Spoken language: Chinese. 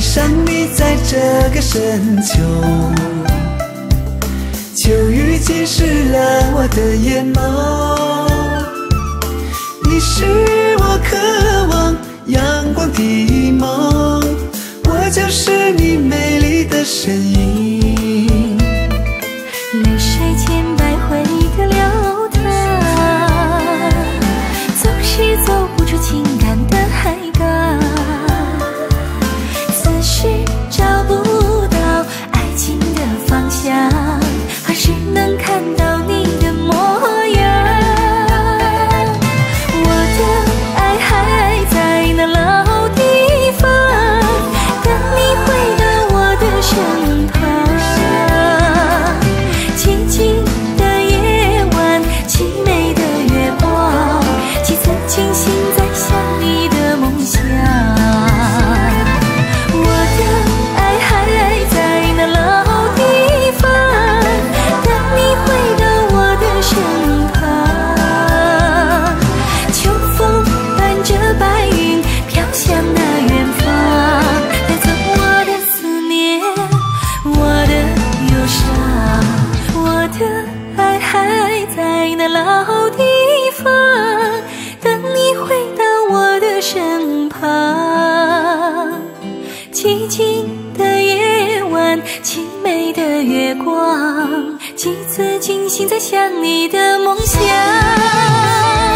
上你在这个深秋，秋雨浸湿了我的眼眸。你是我渴望阳光的梦，我就是你美丽的身影。 泪水千百回的流淌，总是走不出情感的海港。此时找不到爱情的方向，还是能看到你的模样。我的爱还在那老地方，等你回到我的身旁。寂静的夜晚，凄美的月光，几次惊醒在想你的梦想。我的爱还在那老地方，等你回到我的身旁。秋风伴着白云飘向那远方，带走我的思念，我的忧伤。我的爱还在那老地方，等你回到我的身旁。寂静的夜晚，凄美的月光，几次惊醒在想你的梦想。